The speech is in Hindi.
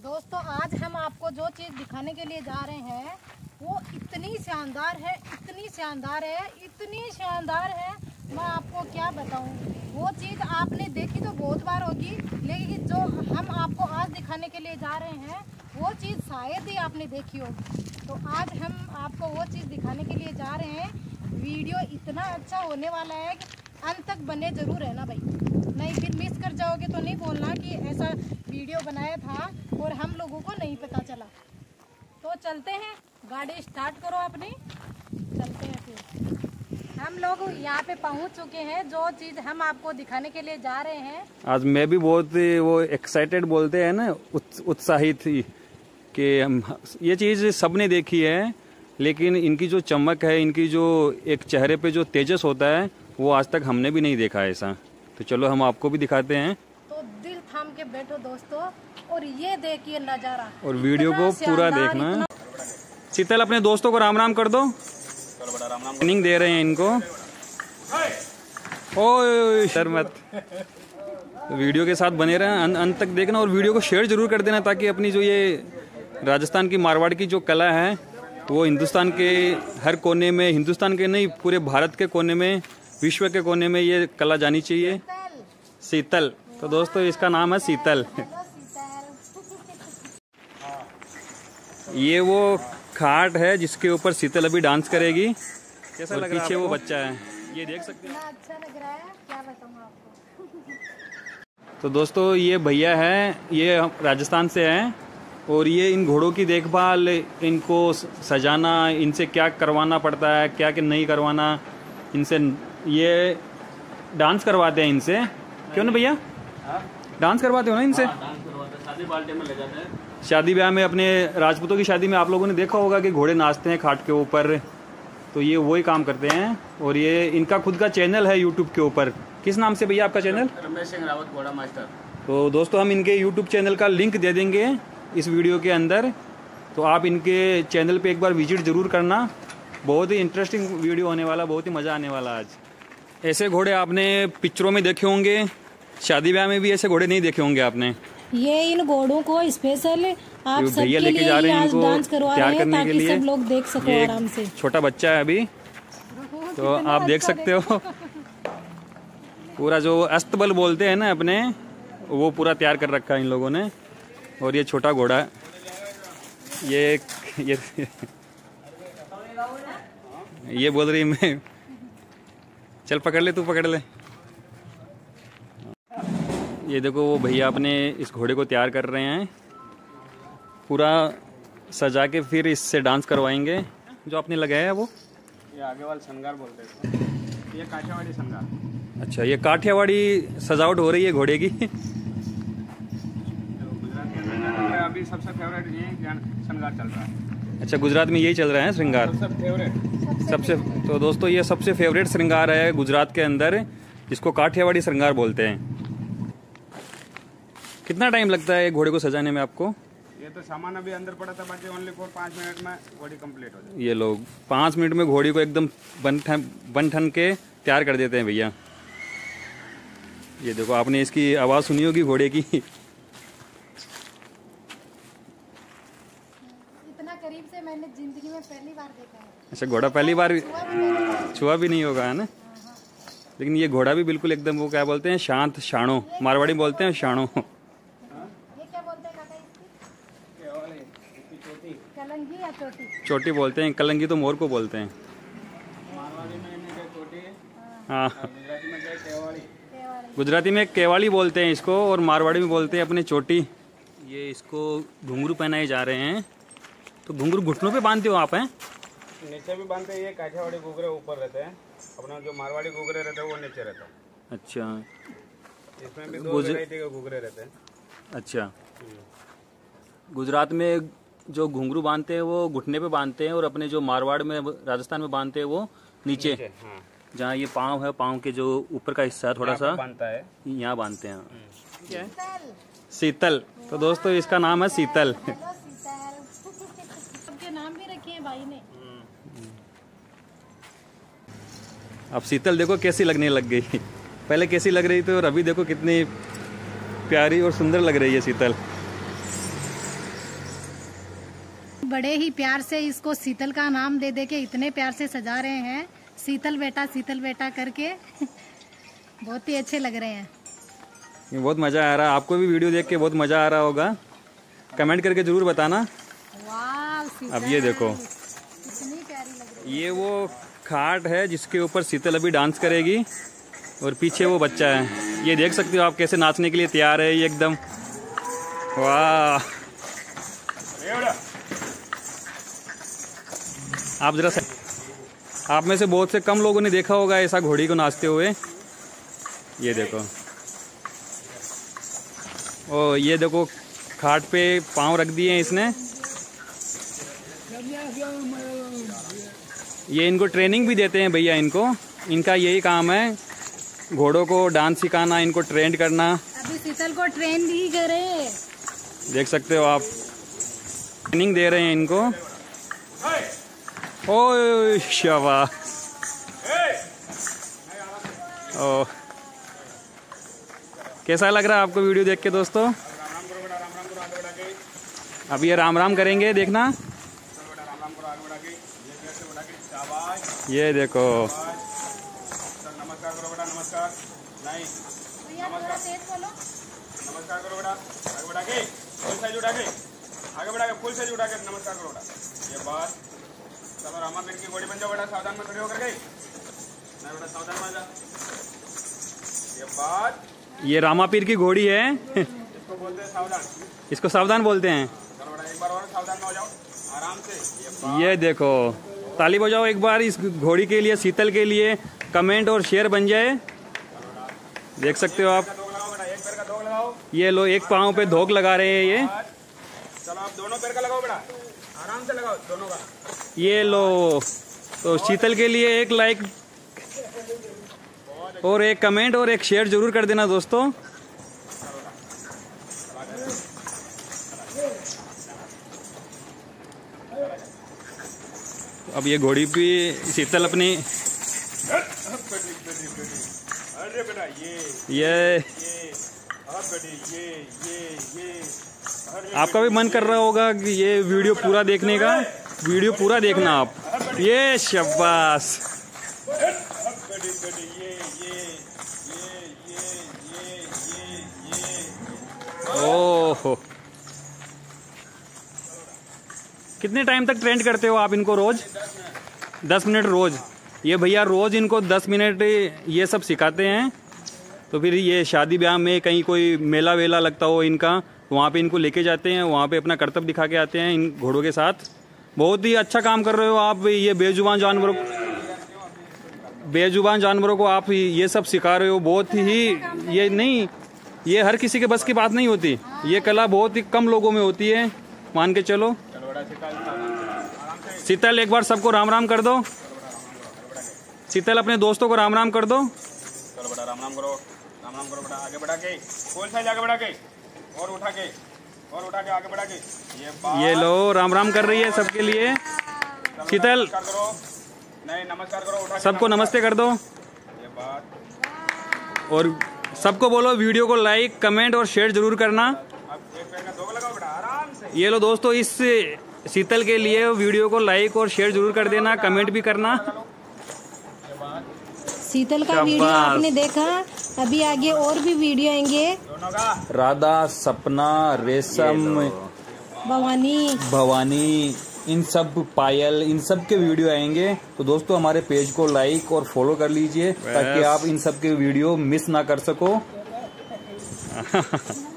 दोस्तों आज हम आपको जो चीज़ दिखाने के लिए जा रहे हैं वो इतनी शानदार है, इतनी शानदार है, इतनी शानदार है, मैं आपको क्या बताऊं। वो चीज़ आपने देखी तो बहुत बार होगी, लेकिन जो हम आपको आज दिखाने के लिए जा रहे हैं वो चीज़ शायद ही आपने देखी होगी। तो आज हम आपको वो चीज़ दिखाने के लिए जा रहे हैं। वीडियो इतना अच्छा होने वाला है कि अंत तक बने ज़रूर है ना भाई, नहीं फिर मिस कर जाओगे तो नहीं बोलना कि ऐसा वीडियो बनाया था और हम लोगों को नहीं पता चला। तो चलते हैं, गाड़ी स्टार्ट करो अपनी, चलते हैं। फिर हम लोग यहाँ पे पहुँच चुके हैं। जो चीज़ हम आपको दिखाने के लिए जा रहे हैं, आज मैं भी बहुत वो एक्साइटेड बोलते हैं ना, उत्साहित थी कि हम ये चीज़ सबने देखी है, लेकिन इनकी जो चमक है, इनकी जो एक चेहरे पे जो तेजस होता है वो आज तक हमने भी नहीं देखा ऐसा। तो चलो हम आपको भी दिखाते हैं। तो दिल थाम के बैठो दोस्तों और ये देखिए नज़ारा, और वीडियो को पूरा देखना। शीतल अपने दोस्तों को राम राम कर दो, ट्रेनिंग दे रहे हैं इनको। ओए सर मत, वीडियो के साथ बने रहें, अंत तक देखना और वीडियो को शेयर जरूर कर देना, ताकि अपनी जो ये राजस्थान की मारवाड़ की जो कला है वो हिंदुस्तान के हर कोने में, हिंदुस्तान के नहीं पूरे भारत के कोने में, विश्व के कोने में ये कला जानी चाहिए। शीतल, तो दोस्तों इसका नाम है शीतल। ये वो खाट है जिसके ऊपर शीतल अभी डांस करेगी। कैसा लग रहा है? पीछे वो बच्चा है, ये देख सकते हैं। अच्छा लग रहा है, क्या बताऊँ आपको। तो दोस्तों ये भैया है, ये राजस्थान से हैं और ये इन घोड़ों की देखभाल, इनको सजाना, इनसे क्या करवाना पड़ता है, क्या क्या नहीं करवाना, इनसे ये डांस करवाते हैं इनसे। क्यों ना भैया, डांस करवाते हो ना इनसे? शादी पार्टी में ले जाते हैं। शादी ब्याह में, अपने राजपूतों की शादी में आप लोगों ने देखा होगा कि घोड़े नाचते हैं खाट के ऊपर, तो ये वही काम करते हैं। और ये इनका खुद का चैनल है यूट्यूब के ऊपर। किस नाम से भैया आपका चैनल? रमेश सिंह रावत घोड़ा मास्टर। तो दोस्तों हम इनके यूट्यूब चैनल का लिंक दे देंगे इस वीडियो के अंदर, तो आप इनके चैनल पे एक बार विजिट जरूर करना। बहुत ही इंटरेस्टिंग वीडियो होने वाला, बहुत ही मज़ा आने वाला आज। ऐसे घोड़े आपने पिक्चरों में देखे होंगे, शादी ब्याह में भी ऐसे घोड़े नहीं देखे होंगे आपने। ये इन घोड़ों को स्पेशल आप सबके भैया लेके लिए जा रहे हैं आज इनको डांस करवा तैयार रहे हैं, करने के ताकि लिए। सब लोग देख सको ये आराम से। छोटा बच्चा है अभी, तो आप देख सकते हो पूरा जो अस्तबल बोलते हैं ना अपने, वो पूरा तैयार कर रखा है इन लोगों ने। और ये छोटा घोड़ा, ये ये बोल रही मैं, चल पकड़ ले, तू पकड़ ले। ये देखो वो भैया अपने इस घोड़े को तैयार कर रहे हैं, पूरा सजा के फिर इससे डांस करवाएंगे। जो आपने लगाया है वो, ये आगे वाला श्रृंगार बोलते हैं, ये काठियावाड़ी श्रृंगार। अच्छा, ये काठियावाड़ी सजावट हो रही है घोड़े की। अभी सबसे फेवरेट ये श्रृंगार चल रहा है। अच्छा, गुजरात में यही चल रहा है श्रृंगार सबसे फेवरेट, सबसे। तो दोस्तों ये सबसे फेवरेट श्रृंगार है गुजरात के अंदर, जिसको काठियावाड़ी श्रृंगार बोलते हैं। कितना टाइम लगता है घोड़े को सजाने में आपको? ये तो सामान अभी अंदर पड़ा था, बाकी ओनली फॉर 5 मिनट में घोड़ी कंप्लीट हो जाती है। ये लोग 5 मिनट में घोड़ी को एकदम बन ठन के तैयार कर देते हैं भैया। ये देखो, आपने इसकी आवाज़ सुनी होगी घोड़े की। इतना करीब से मैंने जिंदगी में पहली बार देखा है। अच्छा, घोड़ा पहली बार छुआ भी नहीं होगा, है ना? लेकिन ये घोड़ा भी बिल्कुल एकदम, वो क्या बोलते हैं, शांत, शाणो, मारवाड़ी बोलते हैं शाणो। ये क्या बोलते हैं काका इसकी? कलंगी या चोटी? चोटी बोलते हैं, कलंगी तो मोर को बोलते हैं। मारवाड़ी में इन्हें चोटी, हाँ, गुजराती में क्या केवाड़ी। गुजराती में केवाड़ी बोलते हैं इसको, और मारवाड़ी में बोलते हैं अपने चोटी। ये इसको घुंघरू पहनाए जा रहे हैं। तो घुंघरू घुटनों पे बांधते हो आप? हैं नीचे भी बांधते हैं, ये काठियावाड़ी घुघरे ऊपर रहते हैं, अपना जो मारवाड़ी घुघरे रहते हैं वो नीचे रहता है। अच्छा, इसमें भी 2 वैरायटी के घुघरे रहते हैं। अच्छा। गुजरात में जो घुंघरू बांधते हैं वो घुटने पे बांधते हैं, और अपने जो मारवाड़ में, राजस्थान में बांधते हैं वो नीचे। हाँ। जहाँ ये पाँव है, पाँव के जो ऊपर का हिस्सा है थोड़ा सा, बांधता है, यहाँ बांधते हैं। क्या है? शीतल। तो दोस्तों इसका नाम है शीतल। सबके नाम भी रखे हैं भाई ने। अब शीतल देखो कैसी लगने लग गई। पहले कैसी लग रही थी और अभी देखो कितनी प्यारी और सुंदर लग रही है शीतल। बड़े ही प्यार से इसको शीतल का नाम दे दे के इतने प्यार से सजा रहे हैं, शीतल बेटा करके। बहुत ही अच्छे लग रहे हैं। बहुत मज़ा आ रहा है। आपको भी वीडियो देख के बहुत मज़ा आ रहा होगा, कमेंट करके ज़रूर बताना। वाह, अब ये देखो, इतनी प्यारी लग रही है। ये वो खाट है जिसके ऊपर शीतल अभी डांस करेगी और पीछे वो बच्चा है। ये देख सकते हो आप कैसे नाचने के लिए तैयार है ये एकदम। वाह, आप जरा, आप में से बहुत से कम लोगों ने देखा होगा ऐसा घोड़ी को नाचते हुए। ये देखो, ओ ये देखो, खाट पे पांव रख दिए हैं इसने। ये इनको ट्रेनिंग भी देते हैं भैया, इनका यही काम है, घोड़ों को डांस सिखाना, इनको ट्रेंड करना। अभी शीतल को ट्रेन भी करे, देख सकते हो आप, ट्रेनिंग दे रहे हैं इनको। ओह शाबाश। ओह, कैसा लग रहा है आपको वीडियो देख के दोस्तों? अब ये राम राम करेंगे, देखना। ये देखो, नमस्कार करो बेटा, नमस्कार। नहीं, नमस्कार करो बेटा, आगे बढ़ा के, फुल साइज उठा के, आगे बढ़ा के, फुल साइज उठा के नमस्कार करो बेटा। ये बात, चलो रामा पीर की घोड़ी बन जाओ बेटा, सावधान में खड़े होकर के। नहीं बेटा, सावधान में आ जा। ये बात, ये रामा पीर की घोड़ी है। इसको बोलते हैं सावधान। इसको सावधान बोलते हैं। चलो बेटा, एक बार और सावधान में हो जाओ, आराम से। ये देखो, ताली बजाओ एक बार इस घोड़ी के लिए, शीतल के लिए। कमेंट और शेयर बन जाए। देख सकते हो आप, एक पैर का धोख लगाओ। ये लो, एक पाँव पे धोख लगा रहे हैं ये। चलो आप दोनों पैर का लगाओ बेटा, आराम से लगाओ दोनों का। ये लो, तो शीतल के लिए एक लाइक और एक कमेंट और एक शेयर जरूर कर देना दोस्तों। अब ये घोड़ी भी शीतल अपनी, अरे बेटा ये आपका भी मन कर रहा होगा कि ये वीडियो पूरा देखने का। वीडियो पूरा देखना आप। ये शाबाश। ओहो, कितने टाइम तक ट्रेंड करते हो आप इनको? रोज 10 मिनट रोज। ये भैया रोज इनको 10 मिनट ये सब सिखाते हैं। तो फिर ये शादी ब्याह में कहीं कोई मेला वेला लगता हो इनका, वहाँ पे इनको लेके जाते हैं, वहाँ पे अपना कर्तव्य दिखा के आते हैं इन घोड़ों के साथ। बहुत ही अच्छा काम कर रहे हो आप। ये बेजुबान जानवरों को आप ये सब सिखा रहे हो। बहुत ही, ये नहीं, ये हर किसी के बस की बात नहीं होती। ये कला बहुत ही कम लोगों में होती है, मान के चलो। शीतल एक बार सबको राम राम कर दो। शीतल अपने दोस्तों को राम राम कर दो। चलो बेटा, राम राम करो, राम राम करो बेटा। आगे बढ़ा के, फुल साइज आगे बढ़ा के, और उठा के, और उठा के, आगे बढ़ा के। ये लो, राम राम कर रही है सबके लिए शीतल। करो, नहीं नमस्कार करो, उठा के सबको नमस्ते कर दो। ये बात, और सबको बोलो वीडियो को लाइक, कमेंट और शेयर जरूर करना। अब एक पैर का धोख लगाओ बेटा, आराम से। ये लो दोस्तों, इस शीतल के लिए वीडियो को लाइक और शेयर जरूर कर देना, कमेंट भी करना। शीतल का वीडियो आपने देखा, अभी आगे और भी वीडियो आएंगे। राधा, सपना, रेशम, भवानी, इन सब, पायल, इन सब के वीडियो आएंगे। तो दोस्तों हमारे पेज को लाइक और फॉलो कर लीजिए ताकि आप इन सब के वीडियो मिस ना कर सको।